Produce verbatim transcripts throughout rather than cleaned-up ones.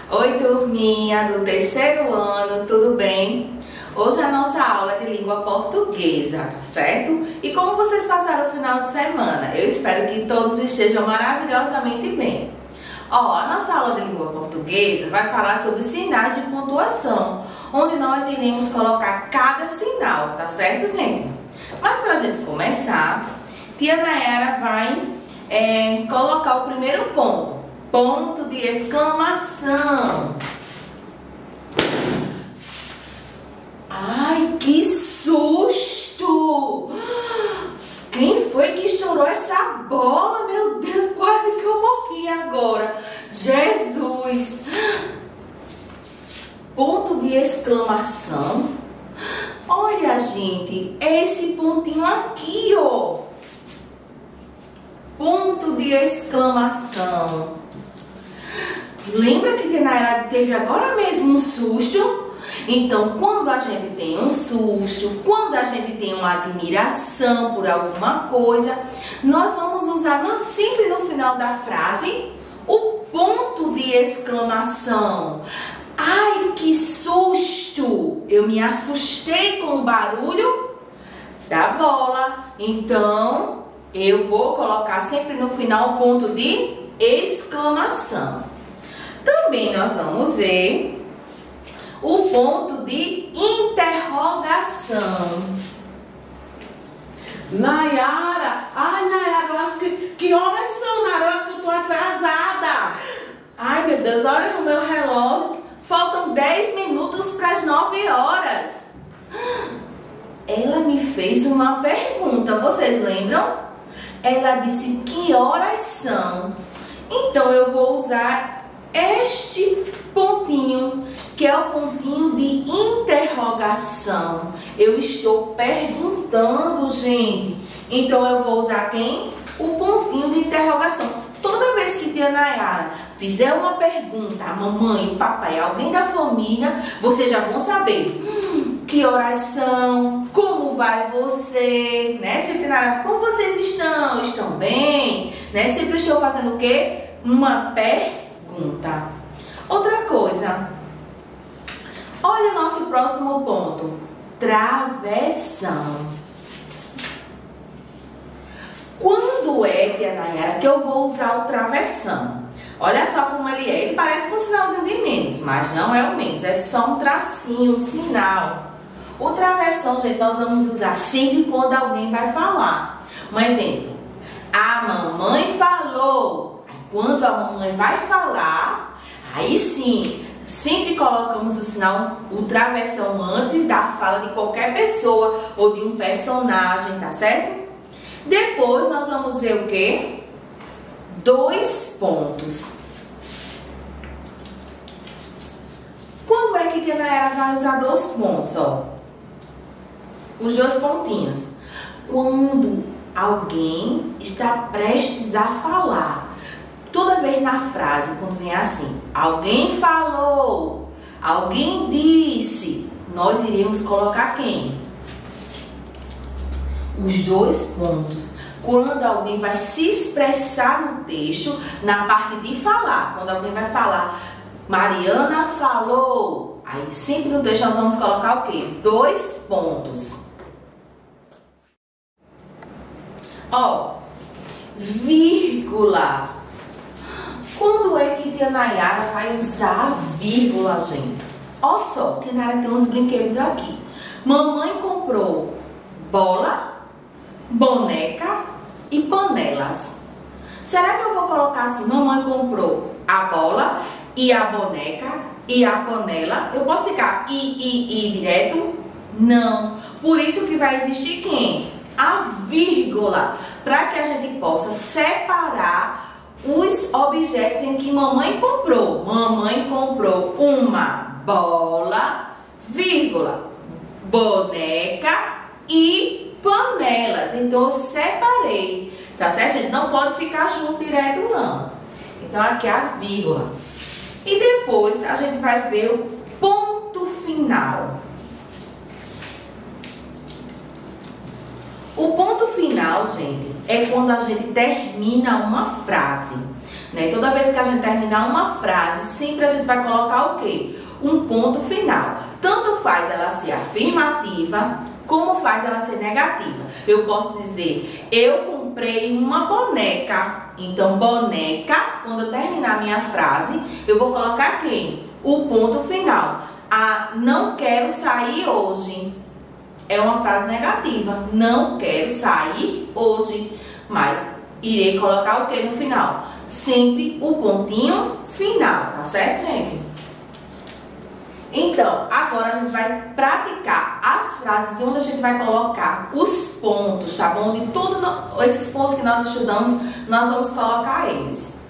Oi, turminha do terceiro ano, tudo bem? Hoje a nossa aula é de língua portuguesa, tá certo? E como vocês passaram o final de semana? Eu espero que todos estejam maravilhosamente bem. Ó, a nossa aula de língua portuguesa vai falar sobre sinais de pontuação, onde nós iremos colocar cada sinal, tá certo, gente? Mas pra gente começar, tia Nayara vai é, colocar o primeiro ponto. Ponto de exclamação. Ai, que susto! Quem foi que estourou essa bola? Meu Deus, quase que eu morri agora. Jesus! Ponto de exclamação. Olha, gente, é esse pontinho aqui, ó. Ponto de exclamação. Lembra que a Nayara teve agora mesmo um susto? Então, quando a gente tem um susto, quando a gente tem uma admiração por alguma coisa, nós vamos usar no, sempre no final da frase o ponto de exclamação. Ai, que susto! Eu me assustei com o barulho da bola. Então, eu vou colocar sempre no final o ponto de exclamação. Também nós vamos ver o ponto de interrogação. Nayara, ai Nayara, eu acho que, que horas são, Nayara? Eu acho que eu tô atrasada. Ai, meu Deus, olha no meu relógio, faltam dez minutos para as nove horas. Ela me fez uma pergunta, vocês lembram? Ela disse que horas são. Então eu vou usar este pontinho, que é o pontinho de interrogação. Eu estou perguntando, gente. Então eu vou usar quem? O pontinho de interrogação. Toda vez que tia Nayara fizer uma pergunta a mamãe, o papai, alguém da família, vocês já vão saber hum, que horas são, como vai você, né? Sempre Nayara, como vocês estão? Estão bem? Né? Sempre estou fazendo o quê? Uma pergunta. Outra coisa, olha o nosso próximo ponto, travessão. Quando é, tia Nayara, que eu vou usar o travessão? Olha só como ele é, ele parece com um sinalzinho de menos, mas não é o menos, é só um tracinho, um sinal. O travessão, gente, nós vamos usar sempre quando alguém vai falar. Um exemplo, a mamãe falou. Quando a mamãe vai falar, aí sim, sempre colocamos o sinal, o travessão antes da fala de qualquer pessoa ou de um personagem, tá certo? Depois nós vamos ver o quê? Dois pontos. Quando é que a tia Nayara vai usar dois pontos, ó? Os dois pontinhos. Quando alguém está prestes a falar. Toda vez na frase, quando vem assim, alguém falou, alguém disse, nós iremos colocar quem? Os dois pontos. Quando alguém vai se expressar no texto, na parte de falar. Quando alguém vai falar, Mariana falou. Aí sempre no texto nós vamos colocar o quê? Dois pontos. Ó, vírgula. Quando é que tia Nayara vai usar a vírgula, gente? Olha só, tia Nayara tem uns brinquedos aqui. Mamãe comprou bola, boneca e panelas. Será que eu vou colocar assim, mamãe comprou a bola e a boneca e a panela? Eu posso ficar i, i, i direto? Não. Por isso que vai existir quem? A vírgula. Para que a gente possa separar os objetos em que mamãe comprou. Mamãe comprou uma bola, vírgula, boneca e panelas. Então eu separei, tá certo, gente? Não pode ficar junto direto, não. Então aqui é a vírgula. E depois a gente vai ver o ponto final. O ponto final, gente, é quando a gente termina uma frase, né? Toda vez que a gente terminar uma frase, sempre a gente vai colocar o quê? Um ponto final. Tanto faz ela ser afirmativa, como faz ela ser negativa. Eu posso dizer, eu comprei uma boneca. Então, boneca, quando eu terminar a minha frase, eu vou colocar quem? O ponto final. Ah, não quero sair hoje. É uma frase negativa. Não quero sair hoje. Mas irei colocar o que no final? Sempre o pontinho final, tá certo, gente? Então, agora a gente vai praticar as frases onde a gente vai colocar os pontos, tá bom? De todos esses pontos que nós estudamos, nós vamos colocar eles.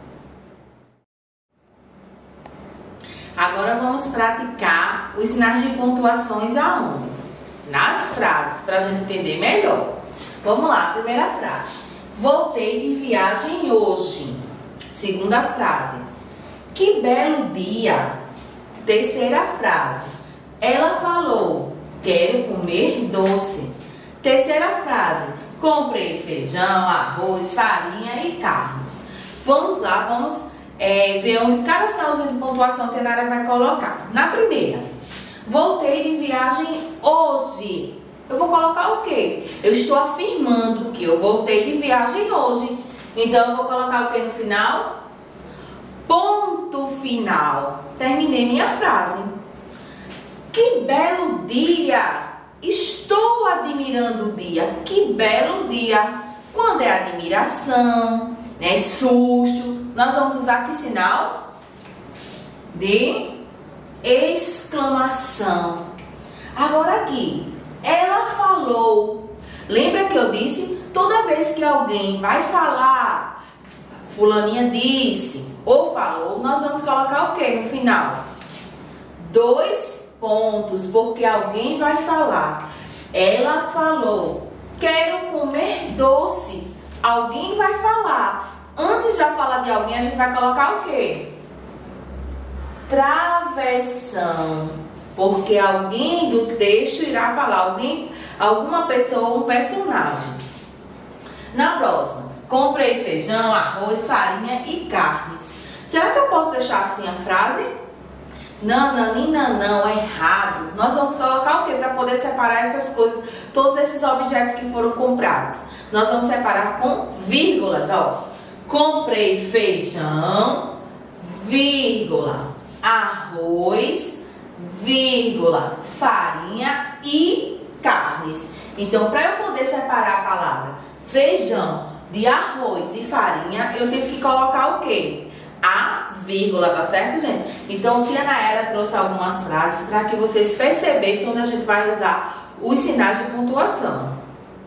Agora vamos praticar os sinais de pontuações aonde? Nas frases, para a gente entender melhor. Vamos lá, primeira frase. Voltei de viagem hoje. Segunda frase. Que belo dia. Terceira frase. Ela falou, quero comer doce. Terceira frase. Comprei feijão, arroz, farinha e carnes. Vamos lá, vamos é, ver onde cada sinalzinho de pontuação que a Nara vai colocar. Na primeira. Voltei de viagem hoje. Eu vou colocar o quê? Eu estou afirmando que eu voltei de viagem hoje. Então, eu vou colocar o quê no final? Ponto final. Terminei minha frase. Que belo dia. Estou admirando o dia. Que belo dia. Quando é admiração, né, susto, nós vamos usar que sinal? De exclamação. Agora aqui. Ela falou. Lembra que eu disse? Toda vez que alguém vai falar, fulaninha disse ou falou, nós vamos colocar o que no final? Dois pontos, porque alguém vai falar. Ela falou, quero comer doce. Alguém vai falar. Antes de já falar de alguém, a gente vai colocar o quê? Travessão. Porque alguém do texto irá falar, alguém, alguma pessoa ou um personagem. Na próxima, comprei feijão, arroz, farinha e carnes. Será que eu posso deixar assim a frase? Nananina, não, é errado. Nós vamos colocar o que para poder separar essas coisas, todos esses objetos que foram comprados? Nós vamos separar com vírgulas, ó. Comprei feijão, vírgula, arroz, vírgula, farinha e carnes. Então, para eu poder separar a palavra feijão de arroz e farinha, eu tive que colocar o quê? A vírgula, tá certo, gente? Então, a tia Nayara trouxe algumas frases para que vocês percebessem onde a gente vai usar os sinais de pontuação.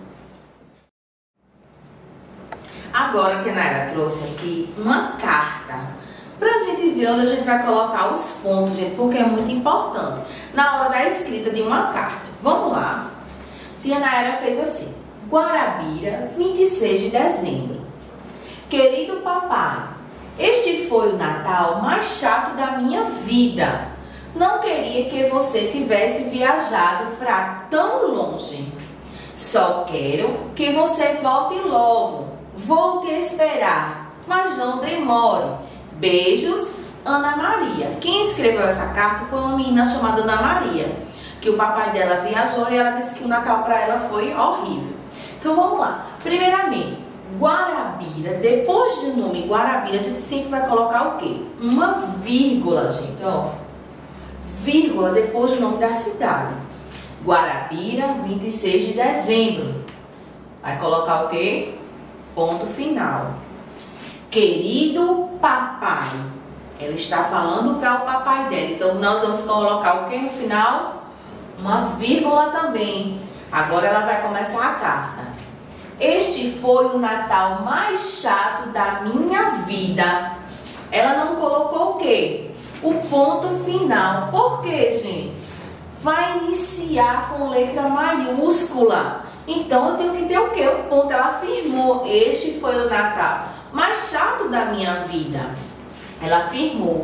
Agora, a tia Nayara trouxe aqui uma carta pra gente ver onde a gente vai colocar os pontos, gente, porque é muito importante na hora da escrita de uma carta. Vamos lá. Tia Nayara fez assim. Guarabira, vinte e seis de dezembro. Querido papai, este foi o Natal mais chato da minha vida. Não queria que você tivesse viajado para tão longe. Só quero que você volte logo. Vou te esperar, mas não demore. Beijos, Ana Maria. Quem escreveu essa carta foi uma menina chamada Ana Maria, que o papai dela viajou e ela disse que o Natal para ela foi horrível. Então vamos lá. Primeiramente, Guarabira. Depois do nome Guarabira, a gente sempre vai colocar o quê? Uma vírgula, gente, ó. Vírgula depois do nome da cidade. Guarabira, vinte e seis de dezembro. Vai colocar o quê? Ponto final. Querido papai. Ela está falando para o papai dela. Então, nós vamos colocar o que no final? Uma vírgula também. Agora ela vai começar a carta. Este foi o Natal mais chato da minha vida. Ela não colocou o quê? O ponto final. Por quê, gente? Vai iniciar com letra maiúscula. Então, eu tenho que ter o quê? O ponto. Ela afirmou. Este foi o Natal mais chato da minha vida. Ela afirmou.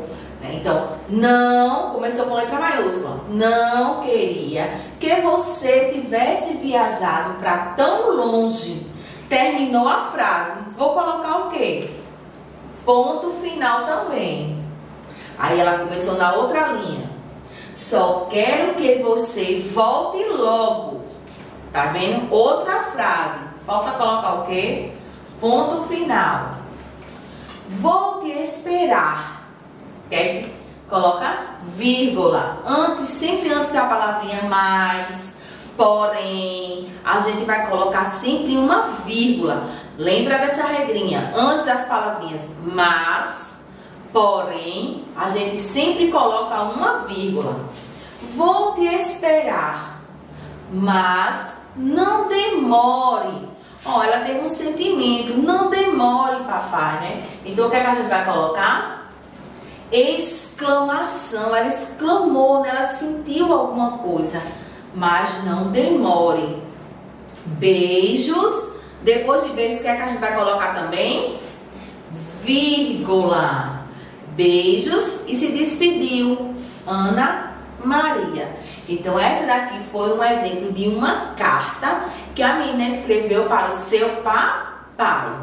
Então, não, começou com letra maiúscula. Não queria que você tivesse viajado para tão longe. Terminou a frase. Vou colocar o quê? Ponto final também. Aí ela começou na outra linha. Só quero que você volte logo. Tá vendo? Outra frase. Falta colocar o quê? Ponto final. Vou te esperar. Quer que coloca vírgula. Antes, sempre antes da palavrinha mais, porém, a gente vai colocar sempre uma vírgula. Lembra dessa regrinha? Antes das palavrinhas mas, porém, a gente sempre coloca uma vírgula. Vou te esperar, mas não demore. Ó, ela teve um sentimento, não demore, papai, né? Então, o que, é que a gente vai colocar? Exclamação. Ela exclamou, né? Ela sentiu alguma coisa. Mas não demore. Beijos. Depois de beijos, o que, é que a gente vai colocar também? Vírgula. Beijos. E se despediu. Ana Maria. Então, essa daqui foi um exemplo de uma carta que a menina escreveu para o seu papai.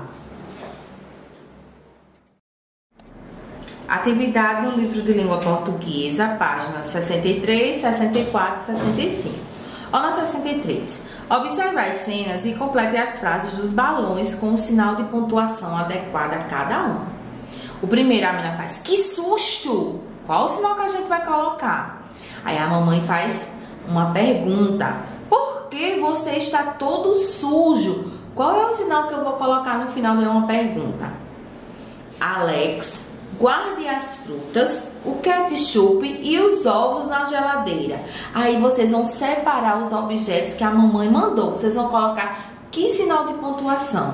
Atividade no livro de língua portuguesa, páginas sessenta e três, sessenta e quatro e sessenta e cinco. Olha na sessenta e três. Observe as cenas e complete as frases dos balões com o sinal de pontuação adequado a cada um. O primeiro a menina faz, que susto! Qual o sinal que a gente vai colocar? Aí a mamãe faz uma pergunta. Por que você está todo sujo? Qual é o sinal que eu vou colocar no final de uma pergunta? Alex, guarde as frutas, o ketchup e os ovos na geladeira. Aí vocês vão separar os objetos que a mamãe mandou. Vocês vão colocar que sinal de pontuação?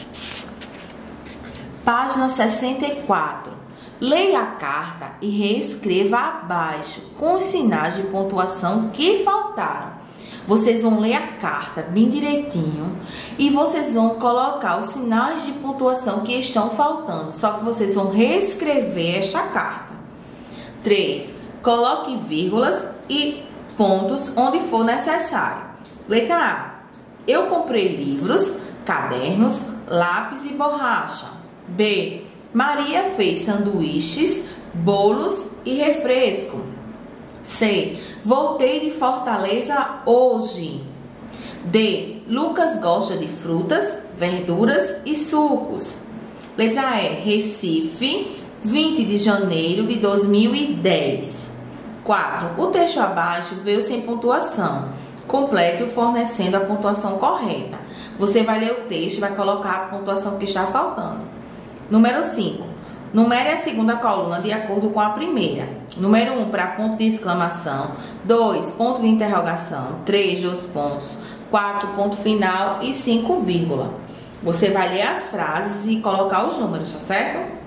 Página sessenta e quatro. Leia a carta e reescreva abaixo com os sinais de pontuação que faltaram. Vocês vão ler a carta bem direitinho e vocês vão colocar os sinais de pontuação que estão faltando. Só que vocês vão reescrever esta carta. três. Coloque vírgulas e pontos onde for necessário. Letra A. Eu comprei livros, cadernos, lápis e borracha. B. Maria fez sanduíches, bolos e refresco. C. Voltei de Fortaleza hoje. D. Lucas gosta de frutas, verduras e sucos. Letra E. Recife, vinte de janeiro de dois mil e dez. quatro. O texto abaixo veio sem pontuação. Complete-o fornecendo a pontuação correta. Você vai ler o texto e vai colocar a pontuação que está faltando. Número cinco. Numere a segunda coluna de acordo com a primeira. Número um para ponto de exclamação. dois, ponto de interrogação. três, dois pontos. quatro, ponto final. E cinco, vírgula. Você vai ler as frases e colocar os números, tá certo?